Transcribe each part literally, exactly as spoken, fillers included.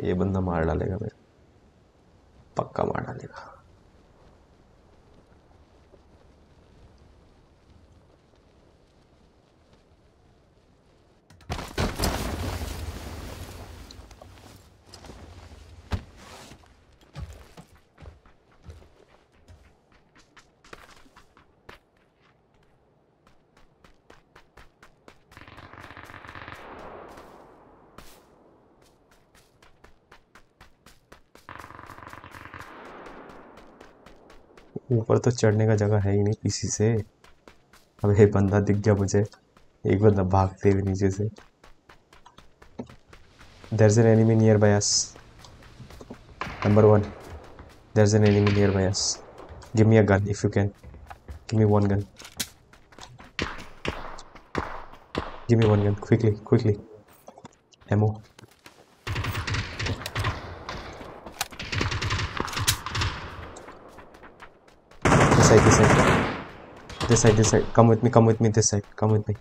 ये बंदा मार डालेगा मेरे, पक्का मार डालेगा। ऊपर तो चढ़ने का जगह है ही नहीं पीसी से। अब एक बंदा दिख गया मुझे, एक बंदा भागते हुए नीचे से। There's an enemy nearby us. Number one, there's an enemy nearby us. Give me a gun if you can. Give me one gun. Give me one gun, quickly, quickly. Ammo. This side, this side. This side, this side. Come with me, come with me, this side. Come with me.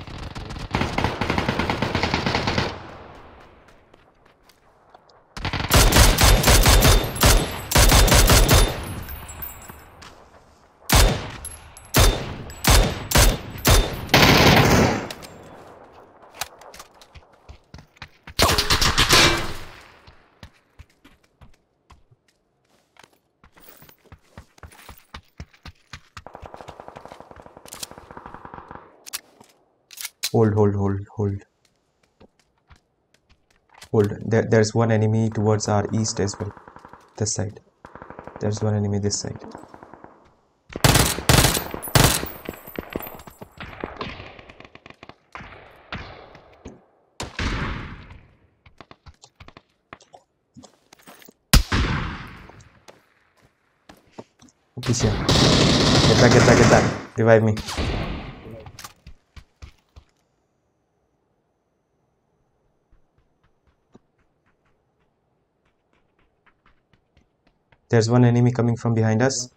Hold, hold, hold, hold. Hold. There, there's one enemy towards our east as well. This side. There's one enemy this side. Pisha. Get back, get back, get back. Revive me. There's one enemy coming from behind us.